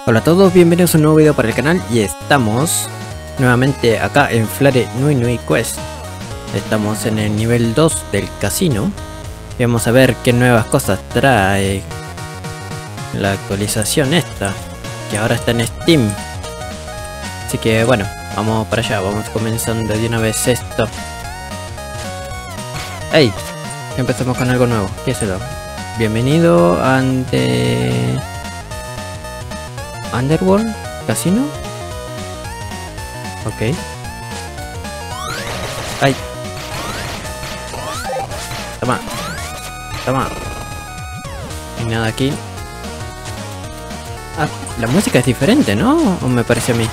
Hola a todos, bienvenidos a un nuevo video para el canal y estamos nuevamente acá en Flare Nui Nui Quest. Estamos en el nivel 2 del casino y vamos a ver qué nuevas cosas trae la actualización esta, que ahora está en Steam. Así que bueno, vamos para allá, vamos comenzando de una vez esto. ¡Hey! Empezamos con algo nuevo, ¿qué es eso? Bienvenido ante... Underworld Casino. Ok. Ay. Toma. Toma. No hay nada aquí. Ah, la música es diferente, ¿no? ¿O me parece a mí?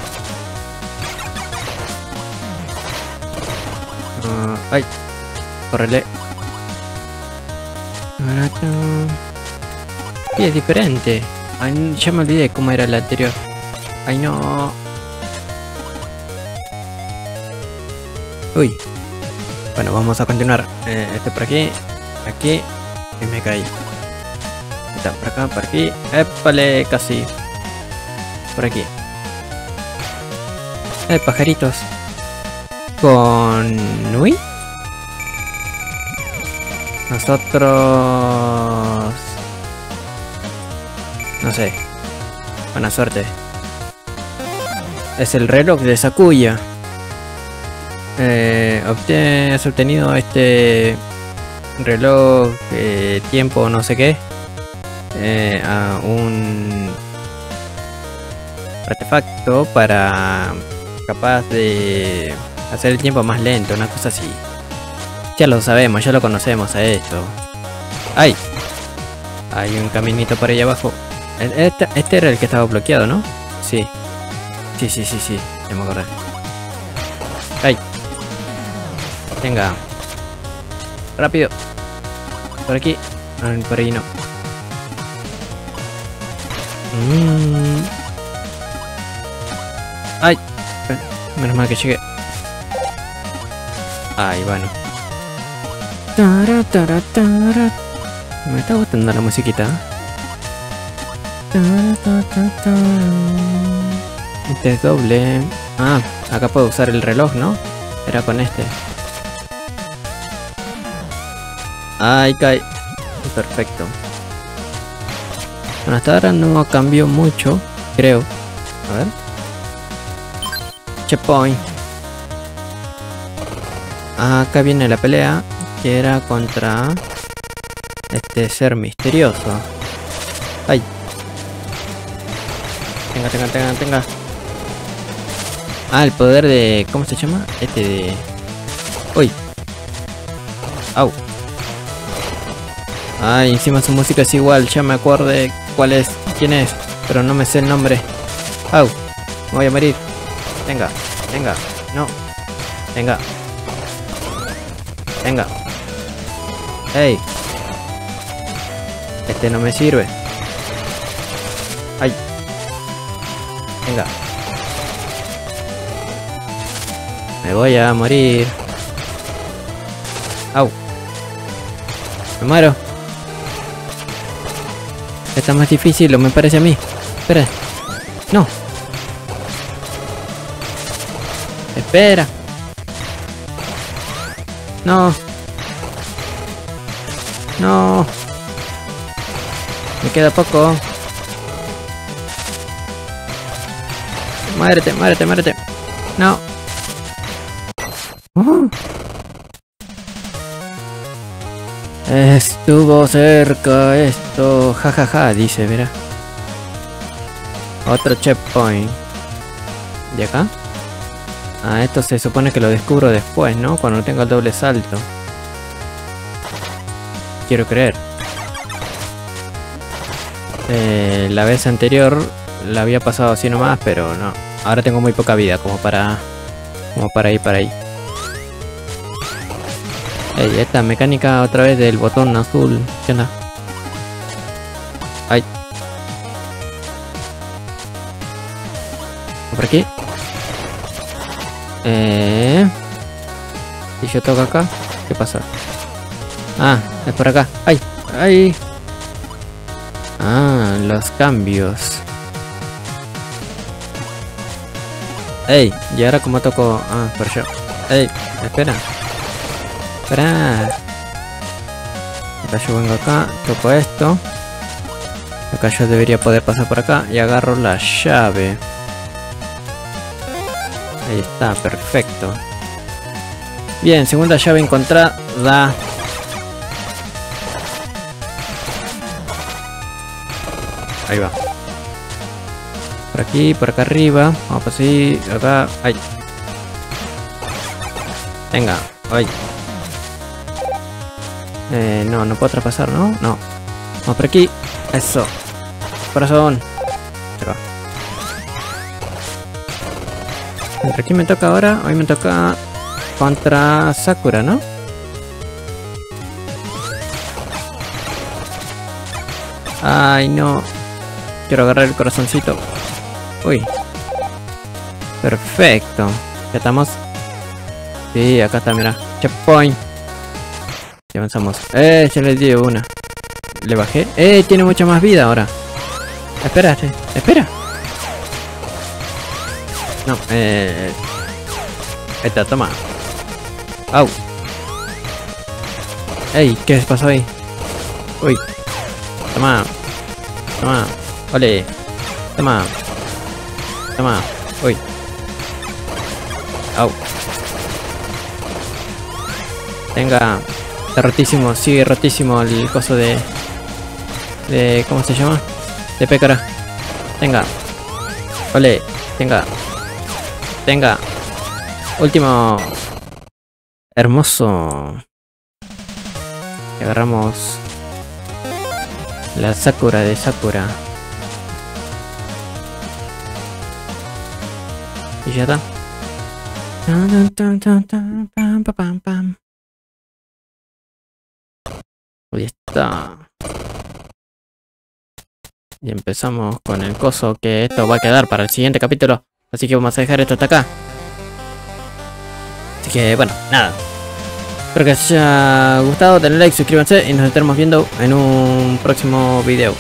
Ay. Córrele. Sí, es diferente. Ay, ya me olvidé cómo era el anterior. Ay, no. Uy. Bueno, vamos a continuar. Este por aquí. Aquí. Y me caí. Está por acá, por aquí. Épale, casi. Por aquí. Pajaritos. Con Nui. Nosotros... No sé. Buena suerte. Es el reloj de Sakuya. Has obtenido este reloj tiempo no sé qué. A un artefacto para capaz de hacer el tiempo más lento, una cosa así. Ya lo sabemos, ya lo conocemos a esto. ¡Ay! Hay un caminito por ahí abajo. Este era el que estaba bloqueado, ¿no? Sí. Sí, ya me acordé. ¡Ay! Venga. Rápido. Por aquí. Por ahí no. ¡Ay! Menos mal que llegué. Ay, bueno. Me está gustando la musiquita. Este es doble. Ah, acá puedo usar el reloj, ¿no? Era con este. Ay, cae. Perfecto. Bueno, hasta ahora no cambió mucho, creo. A ver. Checkpoint. Acá viene la pelea, que era contra este ser misterioso. Ay. Tenga. Ah, el poder de... ¿Cómo se llama? Este de... Uy. Au. Ay, encima su música es igual. Ya me acordé cuál es, quién es, pero no me sé el nombre. Au. Me voy a morir. Venga. No. Venga. Hey. Este no me sirve. Ay. Venga. Me voy a morir. Au. Me muero. Está más difícil, o me parece a mí. Espera. No. Espera. No. Me queda poco. Muérete. No. Estuvo cerca esto. Jajaja, dice, mira. Otro checkpoint. ¿De acá? Ah, esto se supone que lo descubro después, ¿no? Cuando tenga el doble salto. Quiero creer. La vez anterior la había pasado así nomás, pero no. Ahora tengo muy poca vida como para ir para ahí. Ey, esta mecánica otra vez del botón azul. ¿Qué onda? Ay. ¿Por aquí? ¿Y yo toco acá? ¿Qué pasa? Ah, es por acá. ¡Ay! ¡Ay! Ah, los cambios. Ey, y ahora como toco... Ah, por yo. Ey, espera. Espera. Acá yo vengo acá, toco esto. Acá yo debería poder pasar por acá y agarro la llave. Ahí está, perfecto. Bien, segunda llave encontrada. Ahí va. Por aquí, por acá arriba. Vamos por así, acá. Ay. Venga, ay. No, no puedo traspasar, ¿no? No. Vamos por aquí. Eso. Corazón. Se va. ¿Por aquí me toca ahora? Hoy me toca contra Sakura, ¿no? Ay, no. Quiero agarrar el corazoncito. Uy. Perfecto. Ya estamos. Sí, acá está, mira. Checkpoint. Y avanzamos. Ya le di una. Le bajé. Tiene mucha más vida ahora. Espera, espera. No, ahí está, toma. Au. Ey, ¿qué pasó ahí? Uy. Toma. Toma. Ole. Toma. Toma. Uy. Au. Venga. Está rotísimo. Sigue rotísimo el coso de... ¿Cómo se llama? De pécara. Venga. Ole. Venga. Venga. Último. Hermoso. Y agarramos la Sakura de Sakura. Y ya está. Ahí está. Y empezamos con el coso, que esto va a quedar para el siguiente capítulo. Así que vamos a dejar esto hasta acá. Así que bueno, nada. Espero que les haya gustado, denle like, suscríbanse y nos estaremos viendo en un próximo video.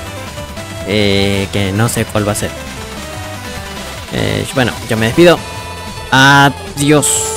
Que no sé cuál va a ser. Bueno, yo me despido. Adiós.